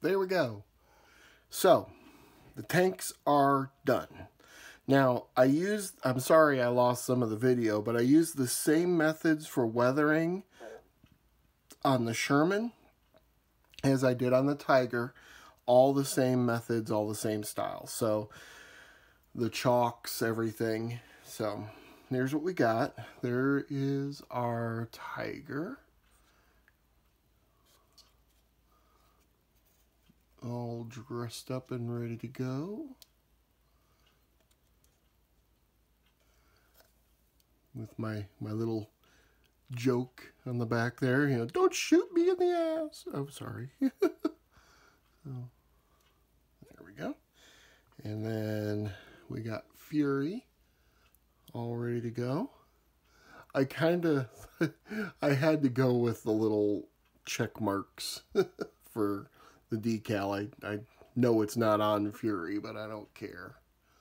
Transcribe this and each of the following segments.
there we go. So, the tanks are done. Now, I'm sorry I lost some of the video, but I used the same methods for weathering on the Sherman as I did on the Tiger. All the same methods, all the same styles. So, the chalks, everything. So, here's what we got. There is our Tiger. All dressed up and ready to go. With my little joke on the back there, you know, don't shoot me in the ass. Oh, sorry. So, there we go. And then we got Fury all ready to go. I had to go with the little check marks for the decal. I know it's not on Fury, but I don't care.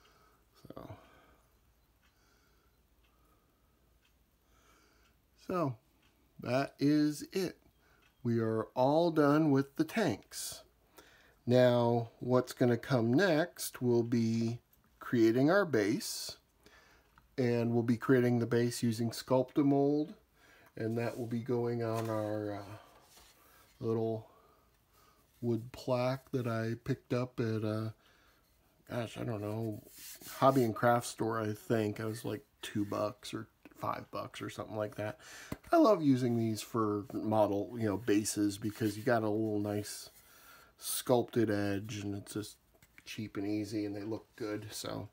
So that is it. We are all done with the tanks. Now, what's going to come next will be creating our base. And we'll be creating the base using Sculpt-A-Mold. And that will be going on our little wood plaque that I picked up at, gosh, I don't know, hobby and craft store, I think. It was like $2 or $5 or something like that. I love using these for model, you know, bases because you got a little nice sculpted edge and it's just cheap and easy and they look good. So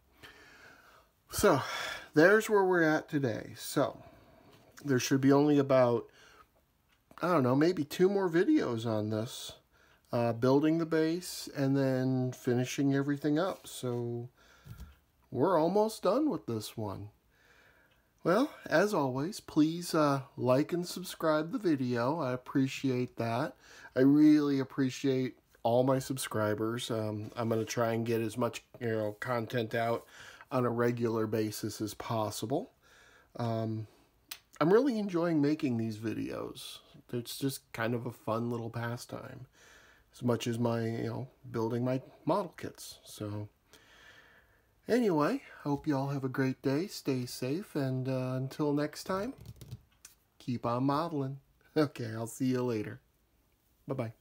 there's where we're at today. So there should be only about, I don't know, maybe 2 more videos on this. Building the base and then finishing everything up. So we're almost done with this one. Well, as always, please like and subscribe the video. I appreciate that. I really appreciate all my subscribers. I'm going to try and get as much, you know, content out on a regular basis as possible. I'm really enjoying making these videos. It's just kind of a fun little pastime, as much as my, you know, building my model kits. So anyway, hope you all have a great day. Stay safe, and until next time, keep on modeling. Okay, I'll see you later. Bye-bye.